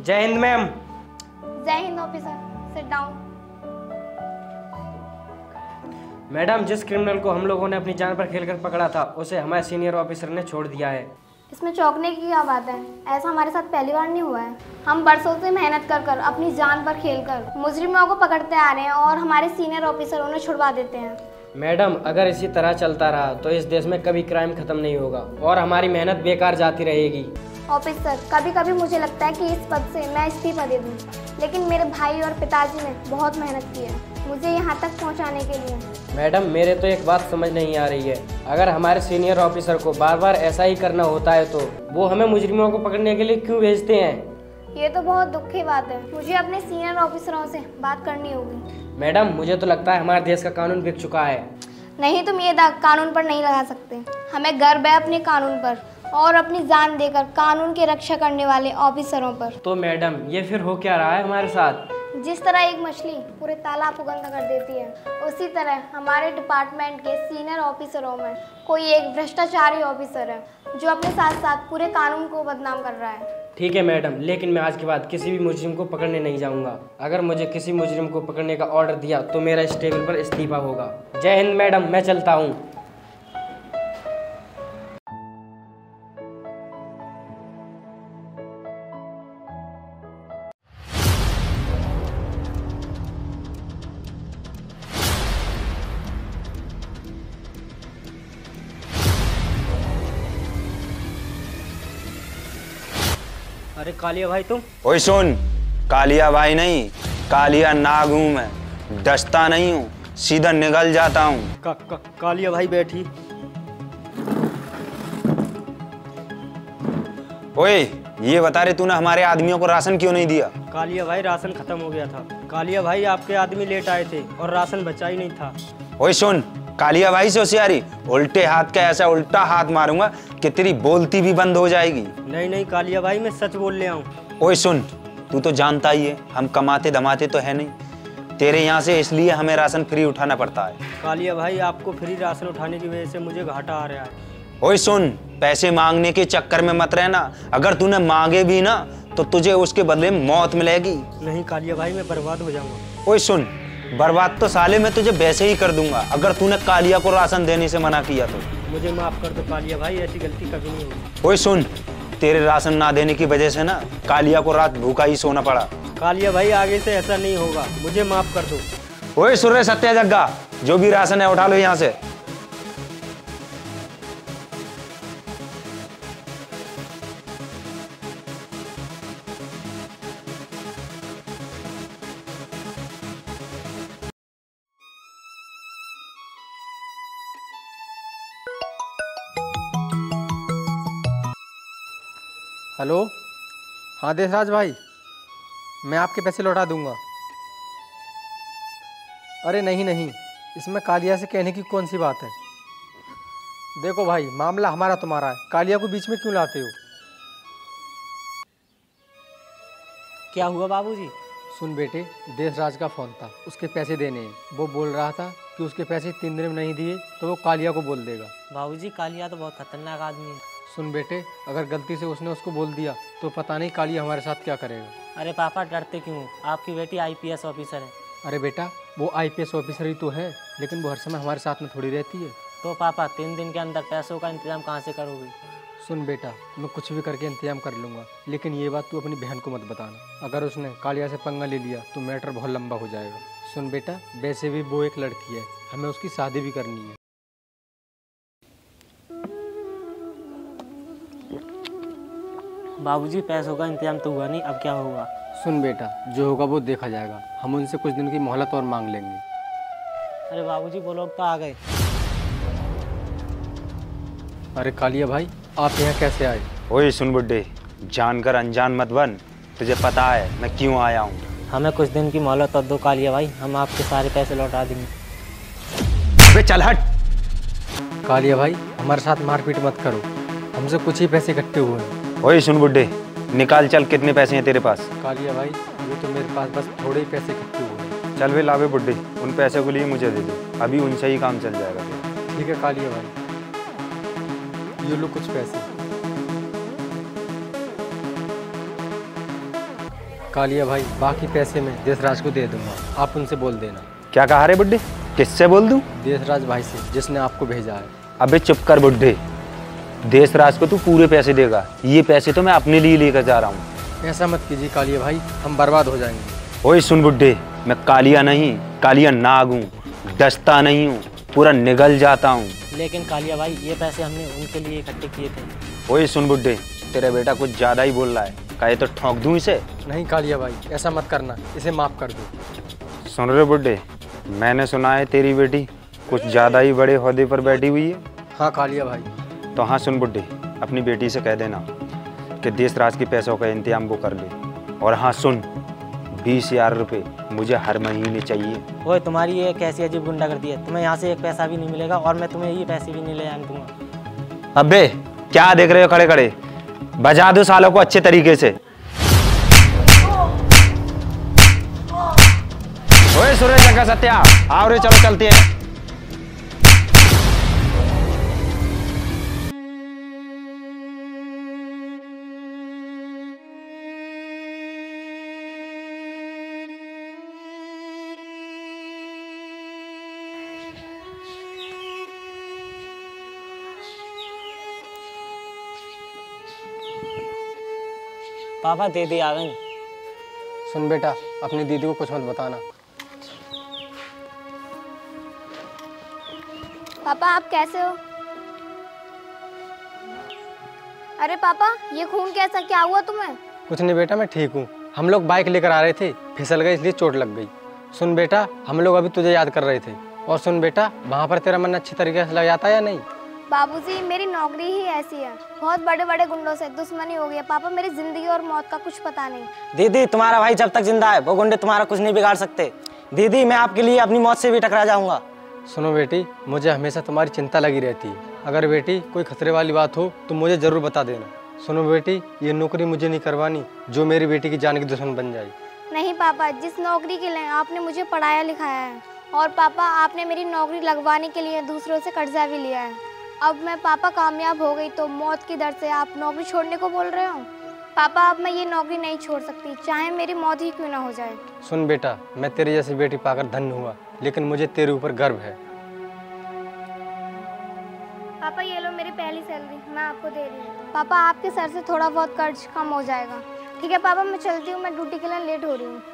जय Hind ma'am. Jai Hind officer, sit down. Madam, जिस criminal को हम लोगों ने अपनी जान पर खेलकर पकड़ा था उसे हमारे सीनियर ऑफिसर ने छोड़ दिया है। इसमें चौंकने की क्या बात है? ऐसा हमारे साथ पहली बार नहीं हुआ है। हम बरसों से मेहनत कर कर अपनी जान पर खेलकर मुजरिमों को पकड़ते आ रहे हैं और हमारे सीनियर ऑफिसर उन्हें छुड़वा देते हैं। मैडम, अगर इसी तरह चलता रहा तो इस देश में कभी क्राइम खत्म नहीं होगा और हमारी मेहनत बेकार जाती रहेगी। ऑफिसर, कभी कभी मुझे लगता है कि इस पद से मैं इस्तीफा दे दूं, लेकिन मेरे भाई और पिताजी ने बहुत मेहनत की है मुझे यहाँ तक पहुँचाने के लिए। मैडम, मेरे तो एक बात समझ नहीं आ रही है, अगर हमारे सीनियर ऑफिसर को बार बार ऐसा ही करना होता है तो वो हमें मुजरिमों को पकड़ने के लिए क्यों भेजते हैं? ये तो बहुत दुख की बात है। मुझे अपने सीनियर ऑफिसरों से बात करनी होगी। मैडम, मुझे तो लगता है हमारे देश का कानून बिक चुका है। नहीं, तुम ये दाग कानून पर नहीं लगा सकते। हमें गर्व है अपने कानून पर और अपनी जान देकर कानून की रक्षा करने वाले ऑफिसरों पर। तो मैडम, ये फिर हो क्या रहा है हमारे साथ? जिस तरह एक मछली पूरे तालाब को गंदा कर देती है, उसी तरह हमारे डिपार्टमेंट के सीनियर ऑफिसरों में कोई एक भ्रष्टाचारी ऑफिसर है जो अपने साथ साथ पूरे कानून को बदनाम कर रहा है। ठीक है मैडम, लेकिन मैं आज के बाद किसी भी मुजरिम को पकड़ने नहीं जाऊंगा। अगर मुझे किसी मुजरिम को पकड़ने का ऑर्डर दिया तो मेरा इस टेबल पर इस्तीफा होगा। जय हिंद मैडम, मैं चलता हूँ। अरे कालिया भाई, तुम? ओए सुन, कालिया भाई नहीं, कालिया नाग हूं मैं। डसता नहीं हूँ, सीधा निगल जाता हूँ। कालिया भाई बैठी। ओए, ये बता रहे तूने हमारे आदमियों को राशन क्यों नहीं दिया? कालिया भाई, राशन खत्म हो गया था। कालिया भाई, आपके आदमी लेट आए थे और राशन बचा ही नहीं था। ओए सुन, कालिया भाई से होशियारी, उल्टे हाथ का ऐसा उल्टा हाथ मारूंगा कि तेरी बोलती भी बंद हो जाएगी। नहीं नहीं कालिया भाई, मैं सच बोल रहा हूँ। ओए सुन, तू तो जानता ही है हम कमाते धमाते तो है नहीं। तेरे यहाँ से इसलिए हमें राशन फ्री उठाना पड़ता है। कालिया भाई, आपको फ्री राशन उठाने की वजह से मुझे घाटा आ रहा है। ओए सुन, पैसे मांगने के चक्कर में मत रहना। अगर तूने मांगे भी ना तो तुझे उसके बदले मौत मिलेगी। नहीं कालिया भाई, मैं बर्बाद हो जाऊंगा। ओए सुन, बर्बाद तो साले मैं तुझे वैसे ही कर दूंगा अगर तूने कालिया को राशन देने से मना किया तो। मुझे माफ कर दो कालिया भाई, ऐसी गलती कभी नहीं होगी। ओए सुन, तेरे राशन ना देने की वजह से ना कालिया को रात भूखा ही सोना पड़ा। कालिया भाई, आगे से ऐसा नहीं होगा, मुझे माफ कर दो। ओए सुन रे सत्या जग्गा, जो भी राशन है उठा लो यहाँ से। हेलो, हाँ देशराज भाई, मैं आपके पैसे लौटा दूंगा। अरे नहीं नहीं, इसमें कालिया से कहने की कौन सी बात है। देखो भाई, मामला हमारा तुम्हारा है, कालिया को बीच में क्यों लाते हो? क्या हुआ बाबूजी? सुन बेटे, देशराज का फ़ोन था, उसके पैसे देने हैं। वो बोल रहा था कि उसके पैसे 3 दिन में नहीं दिए तो वो कालिया को बोल देगा। बाबूजी, कालिया तो बहुत खतरनाक आदमी है। सुन बेटे, अगर गलती से उसने उसको बोल दिया तो पता नहीं कालिया हमारे साथ क्या करेगा। अरे पापा, डरते क्यों? आपकी बेटी IPS ऑफिसर है। अरे बेटा, वो IPS ऑफिसर ही तो है, लेकिन वो हर समय हमारे साथ में थोड़ी रहती है। तो पापा, 3 दिन के अंदर पैसों का इंतजाम कहाँ से करोगे? सुन बेटा, मैं कुछ भी करके इंतजाम कर लूँगा, लेकिन ये बात तू अपनी बहन को मत बताना। अगर उसने कालिया से पंगा ले लिया तो मैटर बहुत लंबा हो जाएगा। सुन बेटा, वैसे भी वो एक लड़की है, हमें उसकी शादी भी करनी है। बाबूजी, पैसों का इंतजाम तो हुआ नहीं, अब क्या होगा? सुन बेटा, जो होगा वो देखा जाएगा। हम उनसे कुछ दिन की मोहलत और मांग लेंगे। अरे बाबूजी, वो लोग तो आ गए। अरे कालिया भाई, आप यहाँ कैसे आए? ओए सुन बुड्ढे, जानकर अनजान मत बन। तुझे पता है मैं क्यों आया हूँ। हमें कुछ दिन की मोहलत और दो कालिया भाई, हम आपके सारे पैसे लौटा देंगे। बे चल हट। कालिया भाई, हमारे साथ मारपीट मत करो, हमसे कुछ ही पैसे इकट्ठे हुए हैं। ओए सुन बुड्ढे, निकाल चल, कितने पैसे हैं तेरे पास? कालिया भाई, ये तो मेरे पास बस थोड़े ही पैसे इकट्ठे हुए हैं। चल वे लावे बुड्ढे, उन पैसों के लिए मुझे दे दे, अभी उनसे ही काम चल जाएगा। ठीक है कालिया भाई, ये लो कुछ पैसे। कालिया भाई, बाकी पैसे मैं देशराज को दे दूंगा, आप उनसे बोल देना। क्या कहा रे बुड्ढे? किससे बोल दूं? देशराज भाई से, जिसने आपको भेजा है। अबे चुप कर बुड्ढे, देशराज को तू पूरे पैसे देगा, ये पैसे तो मैं अपने लिए लेकर जा रहा हूँ। ऐसा मत कीजिए कालिया भाई, हम बर्बाद हो जाएंगे। ओए सुन बुड्ढे, मैं कालिया नहीं, कालिया नाग हूँ, डसता नहीं हूँ, पूरा निगल जाता हूँ। लेकिन कालिया भाई, ये पैसे हमने उनके लिए इकट्ठे किए थे। ओए सुन बुड्ढे, तेरा बेटा कुछ ज्यादा ही बोल रहा है, कहे तो ठोक दूं इसे। नहीं कालिया भाई, ऐसा मत करना, इसे माफ कर दो। सुन रहे बुड्ढे, मैंने सुना है तेरी बेटी कुछ ज्यादा ही बड़े ओहदे पर बैठी हुई है। हाँ कालिया भाई। तो हाँ सुन बुड्ढे, अपनी बेटी से कह देना कि देशराज के पैसों का इंतजाम वो कर ले। और हाँ सुन, 20,000 रुपये मुझे हर महीने चाहिए। ओए, तुम्हारी ये कैसी अजीब गुंडागर्दी है, तुम्हें यहाँ से एक पैसा भी नहीं मिलेगा और मैं तुम्हें ये पैसे भी नहीं ले आने दूंगा। अबे क्या देख रहे हो खड़े खड़े, बजा दो सालों को अच्छे तरीके से। ओए सुरेश जगह सत्या, आओ रे, चलो चलते हैं। पापा दीदी आ गई। सुन बेटा, अपनी दीदी को कुछ मत बताना। पापा आप कैसे हो? अरे पापा, ये खून कैसा, क्या हुआ तुम्हें? कुछ नहीं बेटा, मैं ठीक हूँ। हम लोग बाइक लेकर आ रहे थे, फिसल गए इसलिए चोट लग गई। सुन बेटा, हम लोग अभी तुझे याद कर रहे थे। और सुन बेटा, वहाँ पर तेरा मन अच्छी तरीके से लग जाता है या नहीं? बाबूजी, मेरी नौकरी ही ऐसी है, बहुत बड़े बड़े गुंडों से दुश्मनी हो गई है। पापा, मेरी जिंदगी और मौत का कुछ पता नहीं। दीदी, तुम्हारा भाई जब तक जिंदा है वो गुंडे तुम्हारा कुछ नहीं बिगाड़ सकते। दीदी, मैं आपके लिए अपनी मौत से भी टकरा जाऊंगा। सुनो बेटी, मुझे हमेशा तुम्हारी चिंता लगी रहती है। अगर बेटी कोई खतरे वाली बात हो तो मुझे जरूर बता देना। सुनो बेटी, ये नौकरी मुझे नहीं करवानी जो मेरी बेटी की जान की दुश्मन बन जाए। नहीं पापा, जिस नौकरी के लिए आपने मुझे पढ़ाया लिखाया है, और पापा आपने मेरी नौकरी लगवाने के लिए दूसरों से कर्जा भी लिया है। अब मैं पापा कामयाब हो गई तो मौत की डर से आप नौकरी छोड़ने को बोल रहे हो? पापा, अब मैं ये नौकरी नहीं छोड़ सकती, चाहे मेरी मौत ही क्यों ना हो जाए। सुन बेटा, मैं तेरी जैसी बेटी पाकर धन्य हुआ, लेकिन मुझे तेरे ऊपर गर्व है। पापा, ये लो मेरी पहली सैलरी, मैं आपको दे रही हूँ। पापा, आपके सर से थोड़ा बहुत कर्ज कम हो जाएगा। ठीक है पापा, मैं चलती हूँ, मैं ड्यूटी के लिए लेट हो रही हूँ।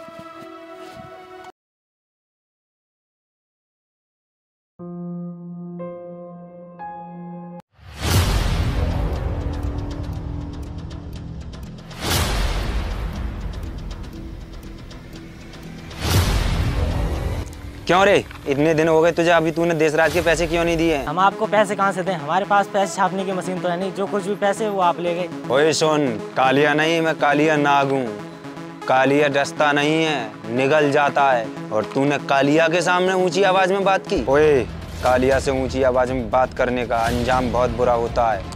क्यों रे, इतने दिन हो गए तुझे, अभी तूने देशराज के पैसे क्यों नहीं दिए? हम आपको पैसे कहाँ से दें, हमारे पास पैसे छापने की मशीन तो है नहीं, जो कुछ भी पैसे वो आप ले गए। ओए सुन, कालिया नहीं, मैं कालिया नाग हूँ। कालिया डसता नहीं है, निगल जाता है। और तूने कालिया के सामने ऊंची आवाज में बात की? ओए, कालिया से ऊंची आवाज में बात करने का अंजाम बहुत बुरा होता है।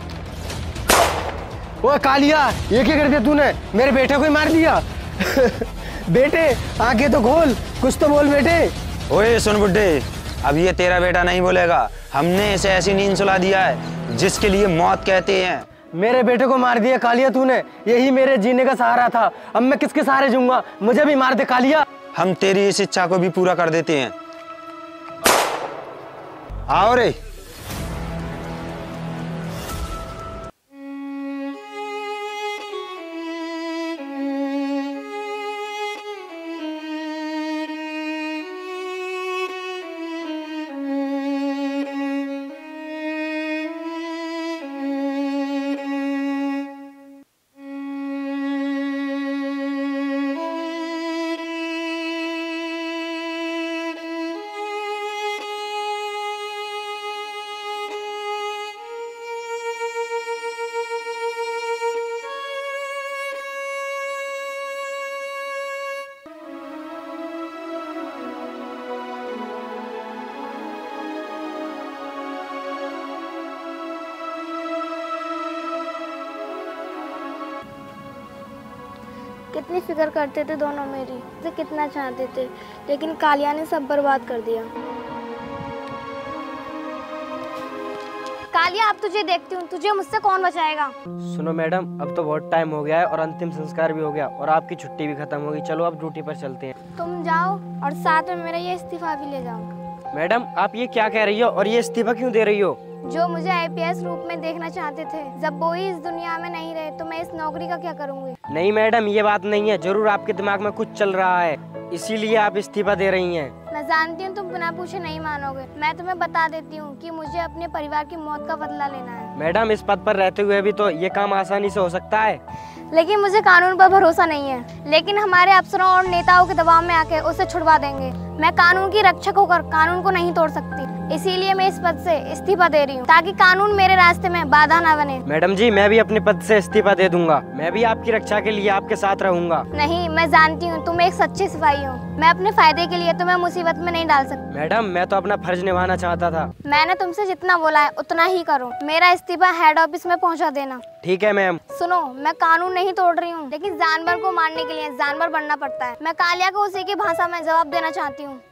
ओए कालिया, ये क्या कर दिया तूने? मेरे बेटे को ही मार दिया। बेटे आंखें तो खोल, कुछ तो बोल बेटे। ओए सुन बुड्ढे, अब ये तेरा बेटा नहीं बोलेगा। हमने इसे ऐसी नींद सुला दिया है जिसके लिए मौत कहते हैं। मेरे बेटे को मार दिया कालिया तूने, यही मेरे जीने का सहारा था। अब मैं किसके सहारे जीऊंगा? मुझे भी मार दे कालिया। हम तेरी इस इच्छा को भी पूरा कर देते हैं। आओ रे। कितनी फिक्र करते थे दोनों मेरी, मुझे कितना चाहते थे, लेकिन कालिया ने सब बर्बाद कर दिया। कालिया अब तुझे देखती हूँ, तुझे मुझसे कौन बचाएगा। सुनो मैडम, अब तो बहुत टाइम हो गया है और अंतिम संस्कार भी हो गया और आपकी छुट्टी भी खत्म होगी। चलो अब ड्यूटी पर चलते हैं। तुम जाओ और साथ में मेरा ये इस्तीफा भी ले जाओ। मैडम आप ये क्या कह रही हो और ये इस्तीफा क्यों दे रही हो? जो मुझे आईपीएस रूप में देखना चाहते थे, जब वो ही इस दुनिया में नहीं रहे तो मैं इस नौकरी का क्या करूँगी। नहीं मैडम, ये बात नहीं है। जरूर आपके दिमाग में कुछ चल रहा है, इसीलिए आप इस्तीफा दे रही हैं। मैं जानती हूँ तुम बिना पूछे नहीं मानोगे। मैं तुम्हें बता देती हूँ कि मुझे अपने परिवार की मौत का बदला लेना है। मैडम इस पद पर रहते हुए भी तो ये काम आसानी से हो सकता है। लेकिन मुझे कानून पर भरोसा नहीं है। लेकिन हमारे अफसरों और नेताओं के दबाव में आके उसे छुड़वा देंगे। मैं कानून की रक्षक होकर कानून को नहीं तोड़ सकती, इसीलिए मैं इस पद से इस्तीफा दे रही हूँ ताकि कानून मेरे रास्ते में बाधा न बने। मैडम जी, मैं भी अपने पद से इस्तीफा दे दूंगा। मैं भी आपकी रक्षा के लिए आपके साथ रहूंगा। नहीं, मैं जानती हूँ तुम एक सच्ची सिपाही हो। मैं अपने फायदे के लिए तुम्हें मुसीबत में नहीं डाल सकती। मैडम मैं तो अपना फर्ज निभाना चाहता था। मैंने तुमसे जितना बोला है उतना ही करो। मेरा इस्तीफा हेड ऑफिस में पहुँचा देना। ठीक है मैम। सुनो, मैं कानून नहीं तोड़ रही हूँ, लेकिन जानवर को मारने के लिए जानवर बनना पड़ता है। मैं कालिया को उसी की भाषा में जवाब देना चाहती हूँ।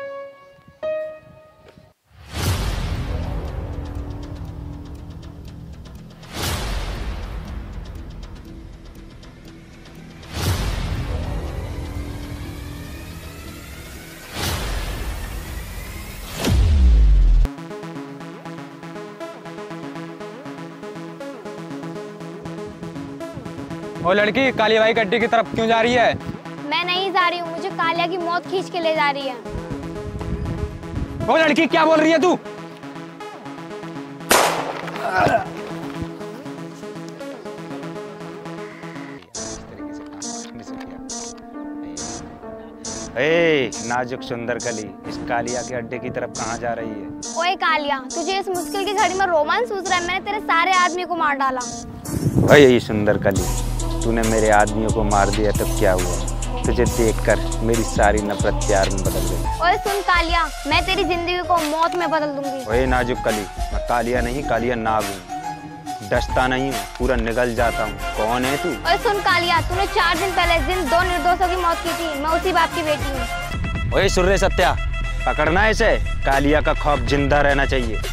वो लड़की काली भाई गड्ढे की तरफ क्यों जा रही है? मैं नहीं जा रही हूँ, मुझे कालिया की मौत खींच के ले जा रही है। वो लड़की क्या बोल रही है तू? नाजुक सुंदर कली इस कालिया के अड्डे की तरफ कहाँ जा रही है? ओए कालिया, तुझे इस मुश्किल की घड़ी में रोमांस सूझ रहा है? मैंने तेरे सारे आदमी को मार डाला। अरे सुंदर कली, तूने मेरे आदमियों को मार दिया तो क्या हुआ? तुझे देखकर मेरी सारी नफरत प्यार में बदल गई। ओए सुन कालिया, मैं तेरी जिंदगी को मौत में बदल दूंगी। ओए नाजुक कली, मैं कालिया नहीं कालिया नाग हूँ। डसता नहीं हूँ, पूरा निगल जाता हूँ। कौन है तू? ओए सुन कालिया, तूने 4 दिन पहले जिन 2 निर्दोषों की मौत की थी, मैं उसी बाप की बेटी हूँ। ओए सुर्रे सत्या, पकड़ना इसे। कालिया का खौफ जिंदा रहना चाहिए।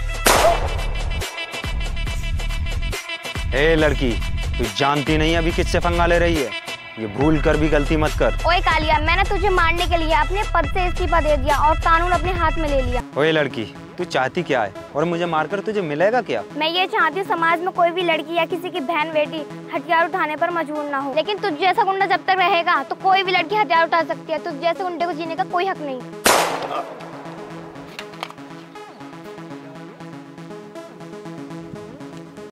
ए लड़की, तू जानती नहीं अभी किससे पंगा ले रही है? ये भूल कर भी गलती मत कर। ओए कालिया, मैंने तुझे मारने के लिए अपने पद से इस्तीफा दे दिया और कानून अपने हाथ में ले लिया। ओए लड़की, तू चाहती क्या है और मुझे मारकर तुझे मिलेगा क्या? मैं ये चाहती हूँ समाज में कोई भी लड़की या किसी की बहन बेटी हथियार उठाने पर मजबूर ना हो। लेकिन तुझ जैसा गुंडा जब तक रहेगा तो कोई भी लड़की हथियार उठा सकती है। तुझ जैसे गुंडे को जीने का कोई हक नहीं।